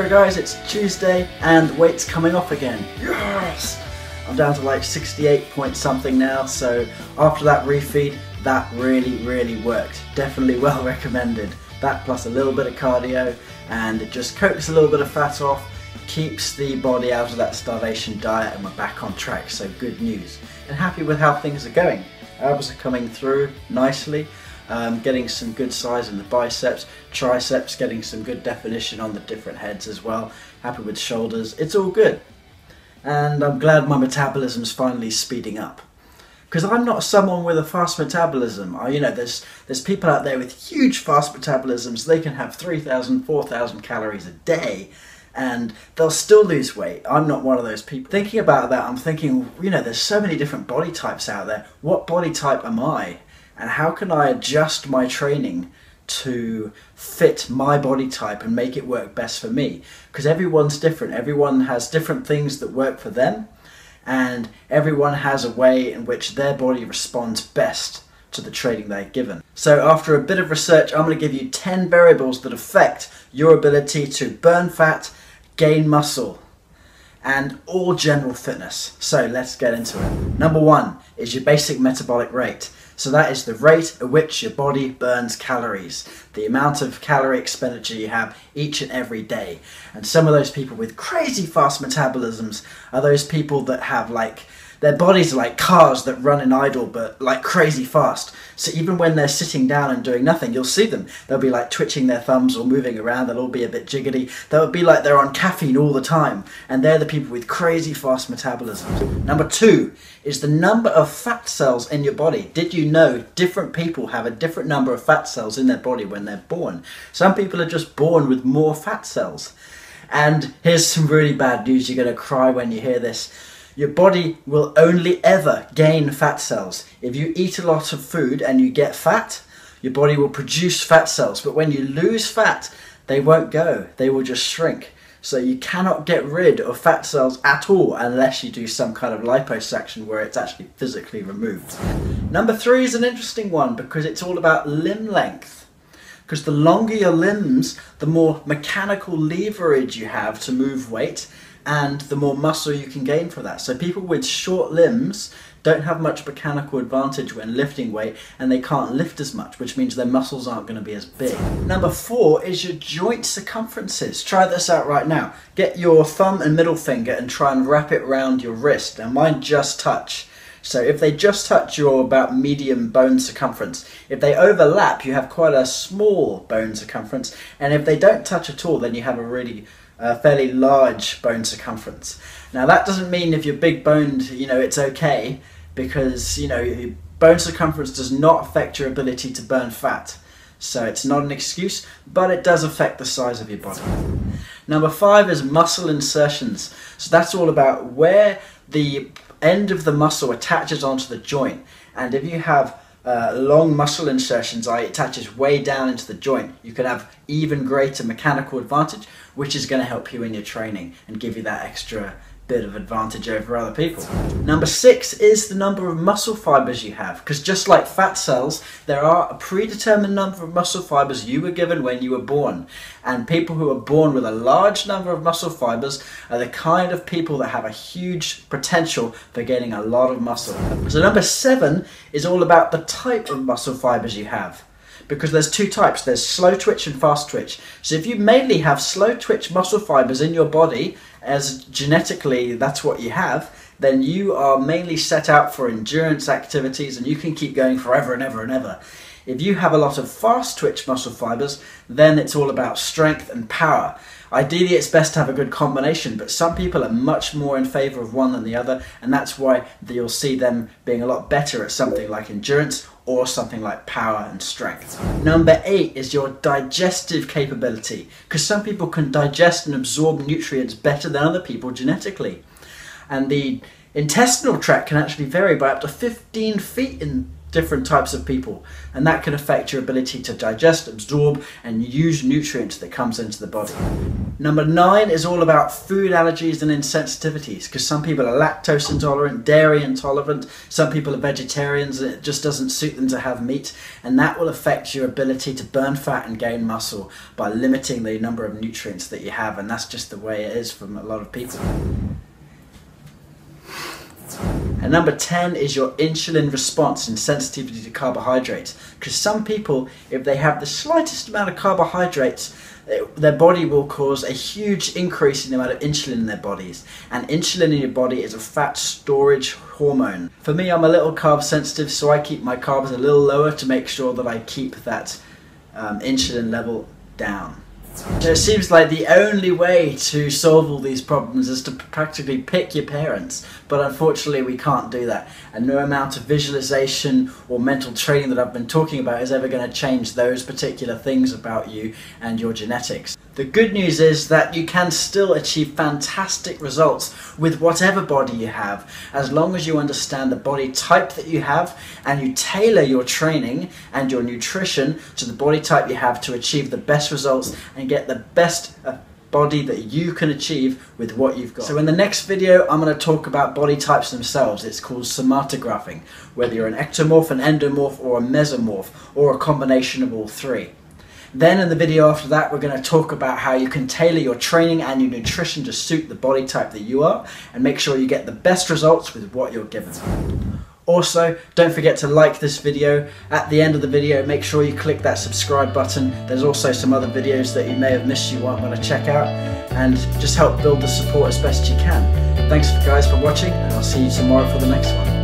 Hello guys, it's Tuesday and weight's coming off again. Yes! I'm down to like 68 point something now, so after that refeed, that really worked. Definitely well recommended. That plus a little bit of cardio, and it just coats a little bit of fat off, keeps the body out of that starvation diet, and we're back on track, so good news. And happy with how things are going. Abs are coming through nicely. Getting some good size in the biceps, triceps, getting some good definition on the different heads as well. Happy with shoulders, it's all good. And I'm glad my metabolism's finally speeding up. Because I'm not someone with a fast metabolism. You know, there's people out there with huge fast metabolisms. They can have 3,000, 4,000 calories a day and they'll still lose weight. I'm not one of those people. Thinking about that, I'm thinking, you know, there's so many different body types out there. What body type am I? And how can I adjust my training to fit my body type and make it work best for me? Because everyone's different. Everyone has different things that work for them, and everyone has a way in which their body responds best to the training they're given. So after a bit of research, I'm going to give you 10 variables that affect your ability to burn fat, gain muscle, and all general fitness. So let's get into it. Number 1 is your basic metabolic rate. So that is the rate at which your body burns calories, the amount of calorie expenditure you have each and every day. And some of those people with crazy fast metabolisms are those people that have their bodies are like cars that run in idle but like crazy fast. So even when they're sitting down and doing nothing, you'll see them. They'll be like twitching their thumbs or moving around. They'll all be a bit jiggity. They'll be like they're on caffeine all the time. And they're the people with crazy fast metabolisms. Number 2 is the number of fat cells in your body. Did you know different people have a different number of fat cells in their body when they're born? Some people are just born with more fat cells. And here's some really bad news. You're going to cry when you hear this. Your body will only ever gain fat cells. If you eat a lot of food and you get fat, your body will produce fat cells. But when you lose fat, they won't go. They will just shrink. So you cannot get rid of fat cells at all unless you do some kind of liposuction where it's actually physically removed. Number 3 is an interesting one because it's all about limb length. Because the longer your limbs, the more mechanical leverage you have to move weight, and the more muscle you can gain from that. So people with short limbs don't have much mechanical advantage when lifting weight, and they can't lift as much, which means their muscles aren't going to be as big. Number 4 is your joint circumferences. Try this out right now. Get your thumb and middle finger and try and wrap it around your wrist. Now mine just touch. So if they just touch, you're about medium bone circumference. If they overlap, you have quite a small bone circumference. And if they don't touch at all, then you have a really fairly large bone circumference. Now that doesn't mean if you're big boned, you know, it's okay, because, you know, bone circumference does not affect your ability to burn fat. So it's not an excuse, but it does affect the size of your body. Number 5 is muscle insertions. So that's all about where the end of the muscle attaches onto the joint. And if you have long muscle insertions, it attaches way down into the joint, you can have even greater mechanical advantage, which is going to help you in your training and give you that extra bit of advantage over other people. Number 6 is the number of muscle fibers you have, because just like fat cells, there are a predetermined number of muscle fibers you were given when you were born, and people who are born with a large number of muscle fibers are the kind of people that have a huge potential for gaining a lot of muscle. So number 7 is all about the type of muscle fibers you have. Because there's 2 types, there's slow twitch and fast twitch. So if you mainly have slow twitch muscle fibers in your body, as genetically that's what you have, then you are mainly set out for endurance activities and you can keep going forever and ever and ever. If you have a lot of fast twitch muscle fibers, then it's all about strength and power. Ideally it's best to have a good combination, but some people are much more in favour of one than the other, and that's why you'll see them being a lot better at something like endurance or something like power and strength. Number 8 is your digestive capability, because some people can digest and absorb nutrients better than other people genetically. And the intestinal tract can actually vary by up to 15 feet in different types of people, and that can affect your ability to digest, absorb and use nutrients that comes into the body. Number 9 is all about food allergies and insensitivities, because some people are lactose intolerant, dairy intolerant, some people are vegetarians and it just doesn't suit them to have meat, and that will affect your ability to burn fat and gain muscle by limiting the number of nutrients that you have, and that's just the way it is from a lot of people. And number 10 is your insulin response and sensitivity to carbohydrates, because some people, if they have the slightest amount of carbohydrates, their body will cause a huge increase in the amount of insulin in their bodies, and insulin in your body is a fat storage hormone. For me, I'm a little carb sensitive, so I keep my carbs a little lower to make sure that I keep that insulin level down. So it seems like the only way to solve all these problems is to practically pick your parents, but unfortunately we can't do that, and no amount of visualization or mental training that I've been talking about is ever going to change those particular things about you and your genetics. The good news is that you can still achieve fantastic results with whatever body you have, as long as you understand the body type that you have and you tailor your training and your nutrition to the body type you have to achieve the best results and get the best body that you can achieve with what you've got. So in the next video, I'm going to talk about body types themselves. It's called somatographing, whether you're an ectomorph, an endomorph, or a mesomorph, or a combination of all three. Then in the video after that, we're going to talk about how you can tailor your training and your nutrition to suit the body type that you are and make sure you get the best results with what you're given. Also, don't forget to like this video. At the end of the video, make sure you click that subscribe button. There's also some other videos that you may have missed you want to check out, and just help build the support as best you can. Thanks guys for watching, and I'll see you tomorrow for the next one.